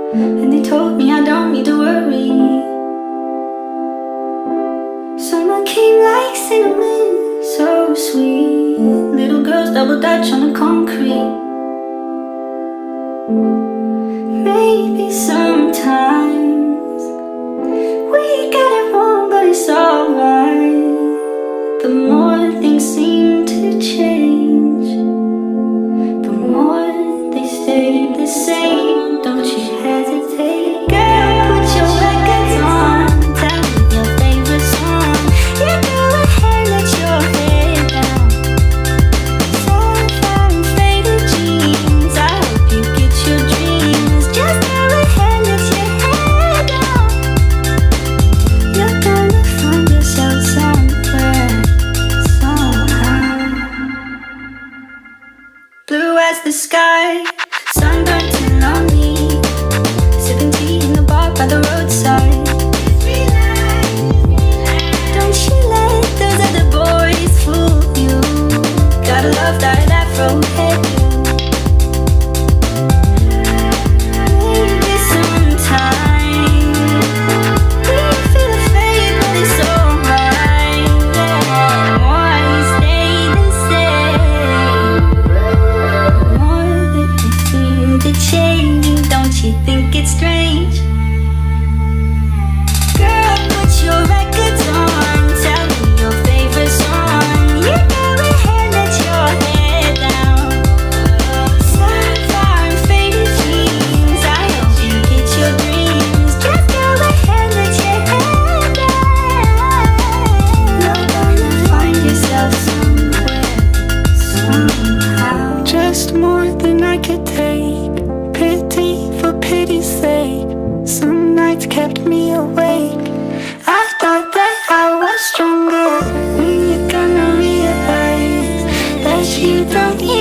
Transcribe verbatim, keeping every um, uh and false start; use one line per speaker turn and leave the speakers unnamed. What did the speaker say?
and they told me I don't need to worry. Summer came like cinnamon, so sweet. Little girls double dutch on the concrete. Maybe sometimes we get it wrong, but it's alright. The more things seem to change, the more they stay the same. Don't you hesitate, girl, put your records on. Tell me your favorite song. Yeah, go ahead, let your head down. Sapphire and faded jeans, I hope you get your dreams. Just go ahead, let your head down. You're gonna find yourself somewhere, somehow. Blue as the sky, sunburnt and lonely, sipping tea in the bar by the roadside. Don't you let those other boys fool you. Gotta love that afro hairdo. Maybe sometime we feel the fade, but it's alright. Yeah, more we stay than stay, more that they seem to change. Don't you think it's strange? Girl, put your records on. Tell me your favorite song. You go ahead, let your head down. Sapphire and faded jeans, I hope you get your dreams. Just go ahead, let your head down. You're gonna find yourself somewhere, somehow. Just more than I could take. Pity for pity's sake. Some nights kept me awake. I thought that I was stronger. When you're gonna realize that you don't